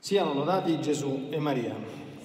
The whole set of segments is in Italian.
Siano lodati Gesù e Maria.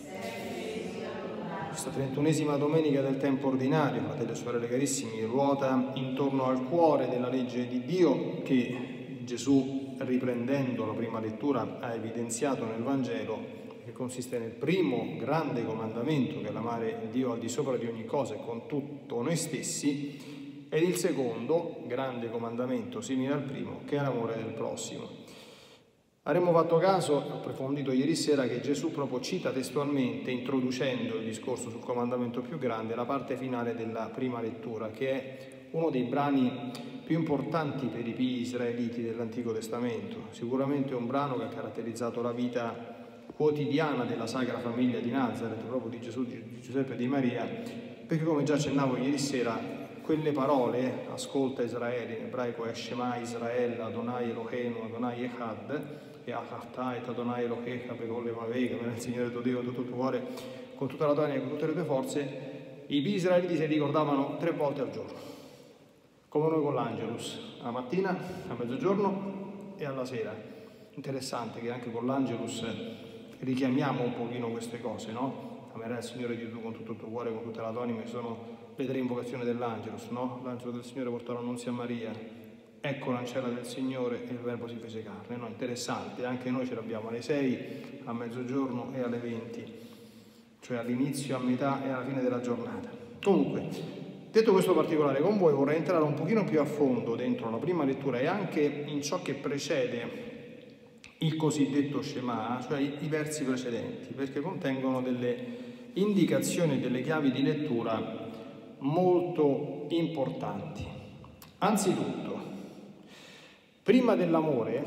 Questa 31esima domenica del tempo ordinario, fratelli e sorelle carissimi, ruota intorno al cuore della legge di Dio che Gesù, riprendendo la prima lettura, ha evidenziato nel Vangelo, che consiste nel primo grande comandamento, che è l'amare Dio al di sopra di ogni cosa e con tutto noi stessi, ed il secondo grande comandamento, simile al primo, che è l'amore del prossimo. Avremmo fatto caso, approfondito ieri sera, che Gesù proprio cita testualmente, introducendo il discorso sul comandamento più grande, la parte finale della prima lettura, che è uno dei brani più importanti per i figli israeliti dell'Antico Testamento. Sicuramente un brano che ha caratterizzato la vita quotidiana della Sacra Famiglia di Nazareth, proprio di Gesù, di Giuseppe e di Maria, perché come già accennavo ieri sera, quelle parole, ascolta Israele, in ebraico è Shema Israel, Adonai Eloheinu, Adonai Echad, e Achartai, Adonai Elohecha, Begolle Mavega, il Signore tuo Dio con tutto il tuo cuore, con tutta la tua anima e con tutte le tue forze, i figli israeliti si ricordavano 3 volte al giorno, come noi con l'Angelus, la mattina, a mezzogiorno e alla sera. Interessante che anche con l'Angelus richiamiamo un pochino queste cose, no? Amerai il Signore Dio tuo con tutto il tuo cuore, con tutta la tua anima, che sono le 3 invocazioni dell'Angelus, no? L'angelo del Signore portò l'annunzio a Maria, ecco l'ancella del Signore e il Verbo si fece carne, no? Interessante, anche noi ce l'abbiamo alle 6, a mezzogiorno e alle 20, cioè all'inizio, a metà e alla fine della giornata. Comunque, detto questo particolare con voi, vorrei entrare un pochino più a fondo dentro la prima lettura e anche in ciò che precede il cosiddetto Shema, cioè i versi precedenti, perché contengono delle indicazioni e delle chiavi di lettura molto importanti. Anzitutto, prima dell'amore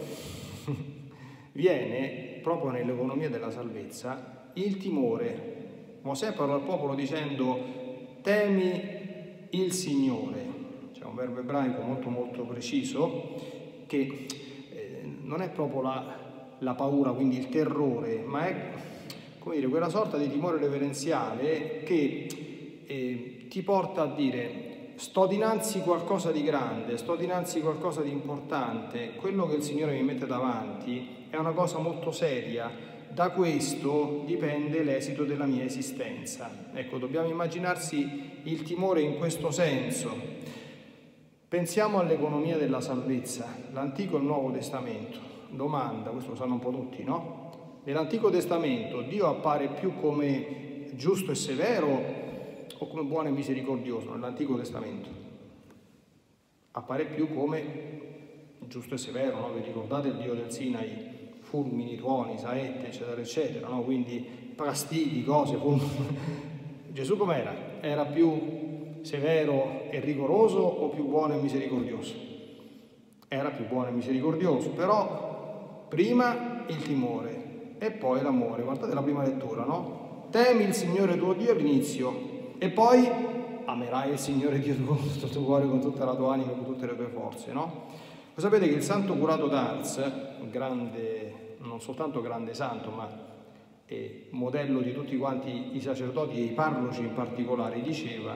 viene, proprio nell'economia della salvezza, il timore. Mosè parlò al popolo dicendo: temi il Signore. C'è un verbo ebraico molto preciso che non è proprio la paura, quindi il terrore, ma è, come dire, quella sorta di timore reverenziale che ti porta a dire: sto dinanzi qualcosa di grande, sto dinanzi qualcosa di importante, quello che il Signore mi mette davanti è una cosa molto seria, da questo dipende l'esito della mia esistenza. Ecco, dobbiamo immaginarsi il timore in questo senso. Pensiamo all'economia della salvezza, l'Antico e il Nuovo Testamento. Domanda, questo lo sanno un po' tutti, no? Nell'Antico Testamento Dio appare più come giusto e severo o come buono e misericordioso? Nell'Antico Testamento appare più come giusto e severo, no? Vi ricordate il Dio del Sinai? Fulmini, tuoni, saette, eccetera, eccetera, no? Quindi castighi, cose, Gesù com'era? Era più severo e rigoroso o più buono e misericordioso? Era più buono e misericordioso, però prima il timore e poi l'amore. Guardate la prima lettura, no? Temi il Signore tuo Dio all'inizio e poi amerai il Signore Dio tuo con tutto il tuo cuore, con tutta la tua anima e con tutte le tue forze, no? Voi sapete che il santo curato d'Ars, un grande, non soltanto grande santo, ma modello di tutti quanti i sacerdoti e i parroci in particolare, diceva: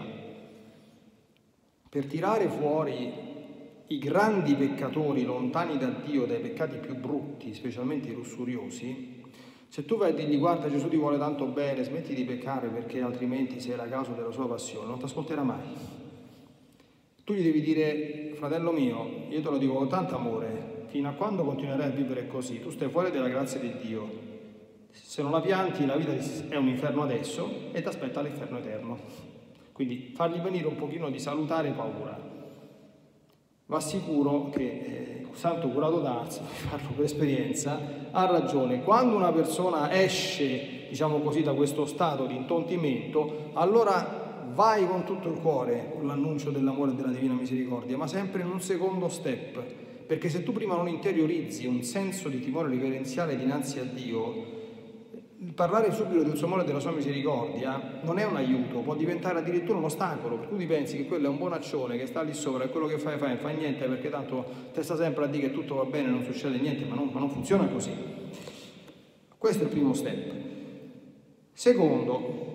per tirare fuori i grandi peccatori lontani da Dio, dai peccati più brutti, specialmente i lussuriosi, se tu vai a dirgli: guarda, Gesù ti vuole tanto bene, smetti di peccare perché altrimenti sei la causa della sua passione, non ti ascolterà mai. Tu gli devi dire: fratello mio, io te lo dico con tanto amore, fino a quando continuerai a vivere così, tu stai fuori dalla grazia di Dio. Se non la pianti, la vita è un inferno adesso e ti aspetta l'inferno eterno. Quindi fargli venire un pochino di salutare paura. Va sicuro che santo curato d'Ars, parlo per esperienza, ha ragione. Quando una persona esce, diciamo così, da questo stato di intontimento, allora vai con tutto il cuore con l'annuncio dell'amore e della divina misericordia, ma sempre in un secondo step, perché se tu prima non interiorizzi un senso di timore reverenziale dinanzi a Dio, parlare subito del suo amore e della sua misericordia non è un aiuto, può diventare addirittura un ostacolo, per cui tu pensi che quello è un bonaccione che sta lì sopra e quello che fa niente, perché tanto te sta sempre a dire che tutto va bene, non succede niente, ma non funziona così. Questo è il primo step. Secondo,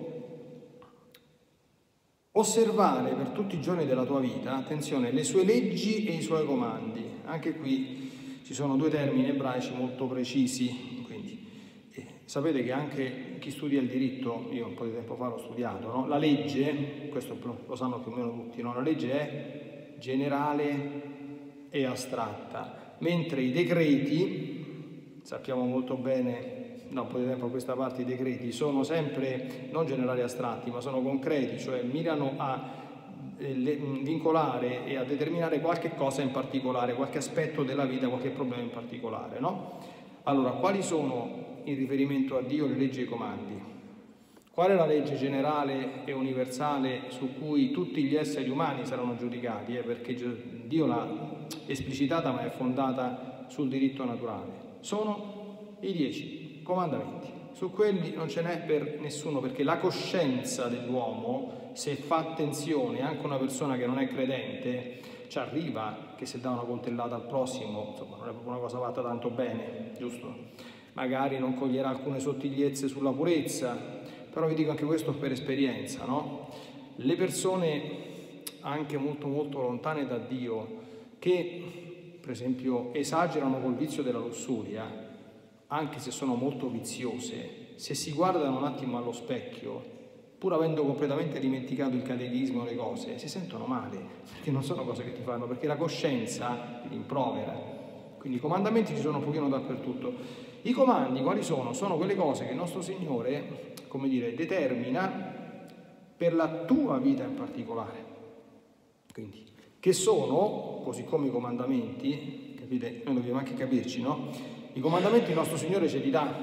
osservare per tutti i giorni della tua vita, attenzione, le sue leggi e i suoi comandi. Anche qui ci sono 2 termini ebraici molto precisi, quindi sapete che anche chi studia il diritto, io un po' di tempo fa l'ho studiato, no? La legge, questo lo sanno più o meno tutti, no? La legge è generale e astratta, mentre i decreti, sappiamo molto bene, da un po' di tempo a questa parte, i decreti sono sempre non generali e astratti, ma sono concreti, cioè mirano a vincolare e a determinare qualche cosa in particolare, qualche aspetto della vita, qualche problema in particolare, no? Allora, quali sono in riferimento a Dio le leggi e i comandi? Qual è la legge generale e universale su cui tutti gli esseri umani saranno giudicati? Perché Dio l'ha esplicitata, ma è fondata sul diritto naturale. Sono i 10 comandamenti. Su quelli non ce n'è per nessuno, perché la coscienza dell'uomo, se fa attenzione, anche una persona che non è credente, ci arriva che se dà una coltellata al prossimo, insomma, non è proprio una cosa fatta tanto bene, giusto? Magari non coglierà alcune sottigliezze sulla purezza, però vi dico anche questo per esperienza, no? Le persone anche molto molto lontane da Dio, che per esempio esagerano col vizio della lussuria, anche se sono molto viziose, se si guardano un attimo allo specchio, pur avendo completamente dimenticato il catechismo e le cose, si sentono male, perché non sono cose che ti fanno, perché la coscienza ti rimprovera. Quindi i comandamenti ci sono un pochino dappertutto. I comandi quali sono? Sono quelle cose che il nostro Signore, come dire, determina per la tua vita in particolare. Quindi, che sono, così come i comandamenti, capite? Noi dobbiamo anche capirci, no? I comandamenti il nostro Signore ce li dà,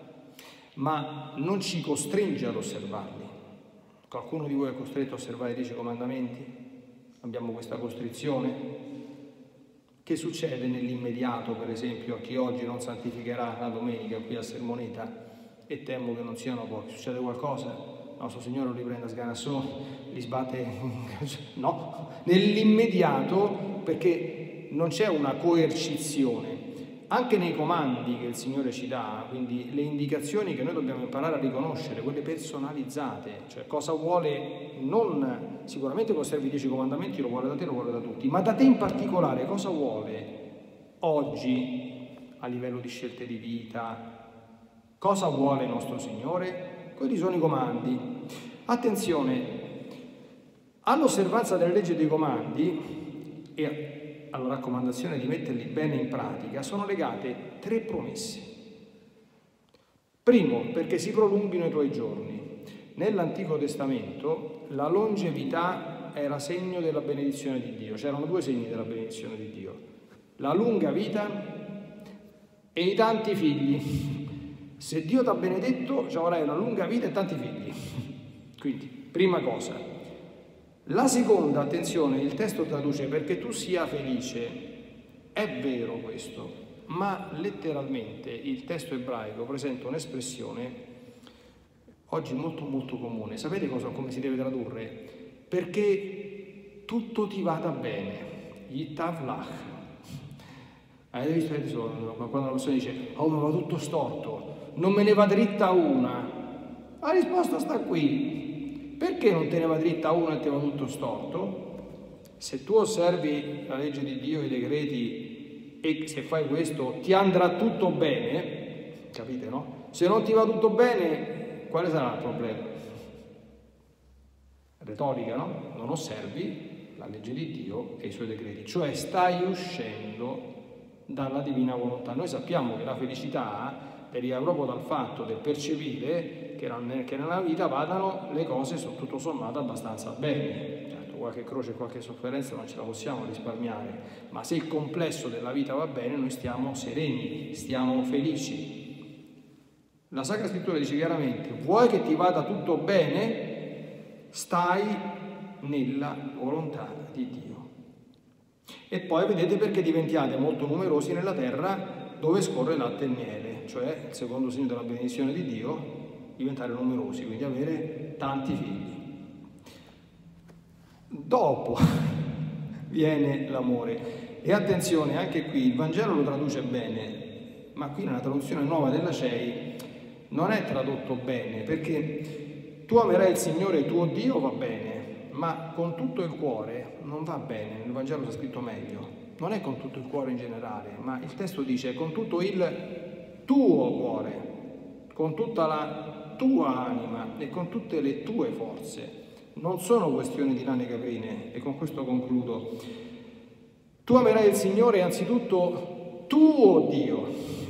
ma non ci costringe ad osservarli. Qualcuno di voi è costretto a osservare i 10 comandamenti? Abbiamo questa costrizione? Che succede nell'immediato, per esempio, a chi oggi non santificherà la domenica qui a Sermoneta, e temo che non siano pochi? Succede qualcosa? Il nostro Signore li prende a sganassoni, li sbatte? No, nell'immediato, perché non c'è una coercizione. Anche nei comandi che il Signore ci dà, quindi le indicazioni che noi dobbiamo imparare a riconoscere, quelle personalizzate, cioè cosa vuole, non sicuramente che osservi i 10 comandamenti, lo vuole da te, lo vuole da tutti, ma da te in particolare cosa vuole oggi a livello di scelte di vita, cosa vuole il nostro Signore? Quelli sono i comandi. Attenzione, all'osservanza delle leggi e dei comandi e alla raccomandazione di metterli bene in pratica sono legate 3 promesse. Primo, perché si prolunghino i tuoi giorni. Nell'Antico Testamento la longevità era segno della benedizione di Dio, c'erano 2 segni della benedizione di Dio: la lunga vita e i tanti figli. Se Dio ti ha benedetto, ci avrai una lunga vita e tanti figli. Quindi, prima cosa. La seconda, attenzione, il testo traduce perché tu sia felice. È vero questo, ma letteralmente il testo ebraico presenta un'espressione oggi molto molto comune. Sapete come si deve tradurre? Perché tutto ti vada bene. Yitavlach. Avete visto quando la persona dice: oh, mi va tutto storto, non me ne va dritta una? La risposta sta qui. Perché non te ne va dritta una e te va tutto storto? Se tu osservi la legge di Dio, i decreti, e se fai questo ti andrà tutto bene, capite, no? Se non ti va tutto bene, quale sarà il problema? Retorica, no? Non osservi la legge di Dio e i suoi decreti, cioè stai uscendo dalla divina volontà. Noi sappiamo che la felicità deriva proprio dal fatto del percepire che nella vita vadano le cose tutto sommato abbastanza bene. Certo, qualche croce e qualche sofferenza non ce la possiamo risparmiare, ma se il complesso della vita va bene, noi stiamo sereni, stiamo felici. La Sacra Scrittura dice chiaramente: vuoi che ti vada tutto bene? Stai nella volontà di Dio. E poi vedete perché diventiate molto numerosi nella terra dove scorre latte e miele, cioè il secondo segno della benedizione di Dio, diventare numerosi, quindi avere tanti figli. Dopo viene l'amore. E attenzione, anche qui il Vangelo lo traduce bene, ma qui nella traduzione nuova della CEI non è tradotto bene, perché tu amerai il Signore tuo Dio va bene, ma con tutto il cuore non va bene. Nel Vangelo sta scritto meglio. Non è con tutto il cuore in generale, ma il testo dice con tutto il tuo cuore. con tutta la tua anima e con tutte le tue forze. Non sono questioni di lane caprine, e con questo concludo. Tu amerai il Signore anzitutto tuo Dio,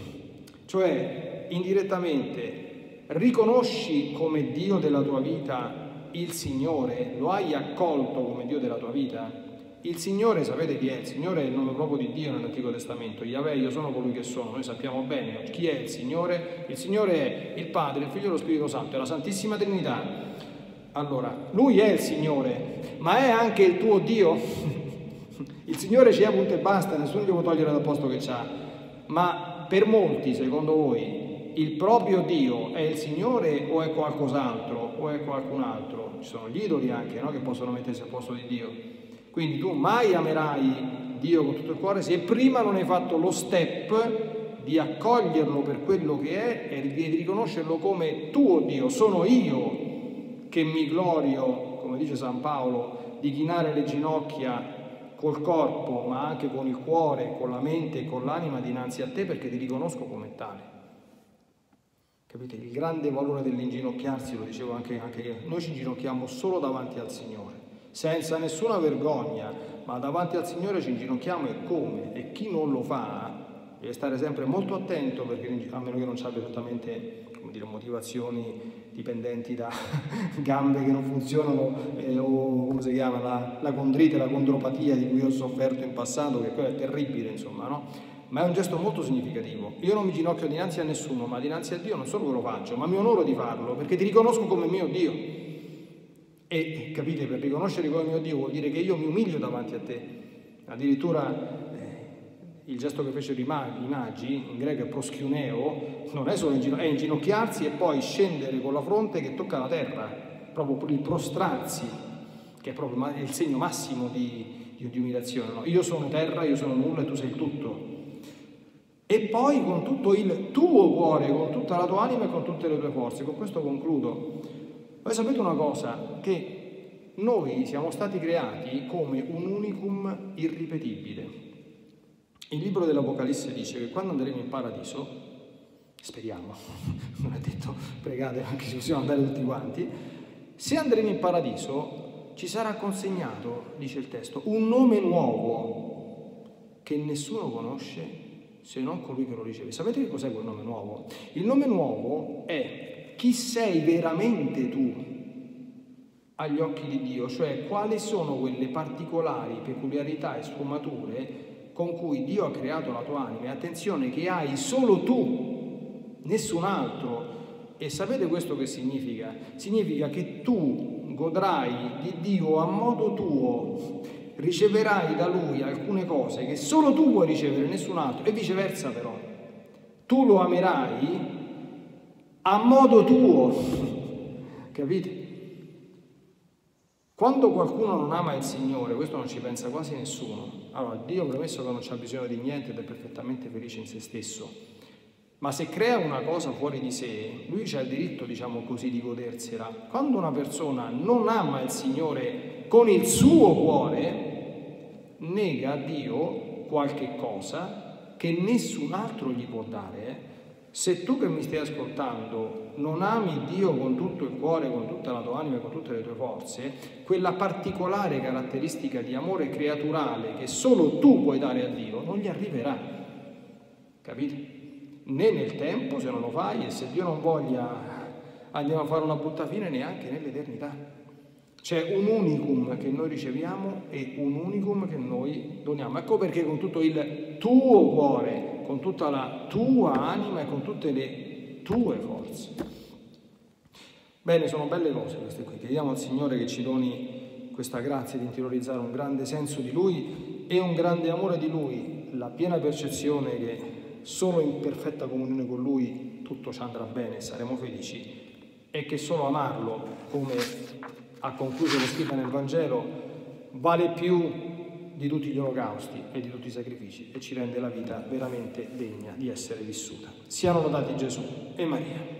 cioè indirettamente riconosci come Dio della tua vita il Signore, lo hai accolto come Dio della tua vita. Il Signore, sapete chi è? Il Signore è il nome proprio di Dio nell'Antico Testamento. Yahweh, io sono colui che sono. Noi sappiamo bene chi è il Signore. Il Signore è il Padre, il Figlio e lo Spirito Santo, è la Santissima Trinità. Allora, Lui è il Signore, ma è anche il tuo Dio? Il Signore ci è, punto e basta, nessuno gli può togliere dal posto che c'ha. Ma per molti, secondo voi, il proprio Dio è il Signore o è qualcos'altro o è qualcun altro? Ci sono gli idoli anche, no? Che possono mettersi al posto di Dio. Quindi tu mai amerai Dio con tutto il cuore se prima non hai fatto lo step di accoglierlo per quello che è e di riconoscerlo come tuo Dio. Sono io che mi glorio, come dice San Paolo, di chinare le ginocchia col corpo, ma anche con il cuore, con la mente e con l'anima dinanzi a te, perché ti riconosco come tale. Capite? Il grande valore dell'inginocchiarsi, lo dicevo anche io, noi ci inginocchiamo solo davanti al Signore, senza nessuna vergogna, ma davanti al Signore ci inginocchiamo e come? E chi non lo fa deve stare sempre molto attento, perché a meno che non abbia esattamente, come dire, motivazioni dipendenti da gambe che non funzionano o come si chiama, la condrite, la condropatia di cui ho sofferto in passato, che quello è terribile, insomma, no? Ma è un gesto molto significativo. Io non mi ginocchio dinanzi a nessuno, ma dinanzi a Dio non solo che lo faccio, ma mi onoro di farlo, perché ti riconosco come mio Dio. E capite, per riconoscere come mio Dio vuol dire che io mi umilio davanti a te. Addirittura il gesto che fecero i magi, in greco è proschioneo, non è solo è inginocchiarsi e poi scendere con la fronte che tocca la terra, proprio il prostrarsi, che è proprio il segno massimo di umiliazione. No? Io sono terra, io sono nulla e tu sei il tutto. E poi con tutto il tuo cuore, con tutta la tua anima e con tutte le tue forze. Con questo concludo. Voi sapete una cosa? Che noi siamo stati creati come un unicum irripetibile. Il libro dell'Apocalisse dice che quando andremo in paradiso, speriamo, non è detto, pregate anche se possiamo andare tutti quanti, se andremo in paradiso ci sarà consegnato, dice il testo, un nome nuovo che nessuno conosce se non colui che lo riceve. Sapete che cos'è quel nome nuovo? Il nome nuovo è chi sei veramente tu agli occhi di Dio, cioè quali sono quelle particolari peculiarità e sfumature con cui Dio ha creato la tua anima. E attenzione, che hai solo tu, nessun altro. E sapete questo che significa? Significa che tu godrai di Dio a modo tuo, riceverai da Lui alcune cose che solo tu puoi ricevere, nessun altro, e viceversa però. Tu lo amerai a modo tuo, capite? Quando qualcuno non ama il Signore, questo non ci pensa quasi nessuno. Allora, Dio premesso che non c'ha bisogno di niente ed è perfettamente felice in se stesso, ma se crea una cosa fuori di sé, lui c'ha il diritto, diciamo così, di godersela. Quando una persona non ama il Signore con il suo cuore, nega a Dio qualche cosa che nessun altro gli può dare. Se tu che mi stai ascoltando non ami Dio con tutto il cuore, con tutta la tua anima e con tutte le tue forze, quella particolare caratteristica di amore creaturale che solo tu puoi dare a Dio non gli arriverà, capite? Né nel tempo, se non lo fai, e se Dio non voglia andiamo a fare una brutta fine, neanche nell'eternità. C'è un unicum che noi riceviamo e un unicum che noi doniamo. Ecco perché con tutto il tuo cuore, con tutta la tua anima e con tutte le tue forze. Bene, sono belle cose queste qui. Chiediamo al Signore che ci doni questa grazia di interiorizzare un grande senso di Lui e un grande amore di Lui, la piena percezione che solo in perfetta comunione con Lui tutto ci andrà bene, saremo felici, e che solo amarlo, come ha concluso lo scritta nel Vangelo, vale più di tutti gli olocausti e di tutti i sacrifici e ci rende la vita veramente degna di essere vissuta. Siano lodati Gesù e Maria.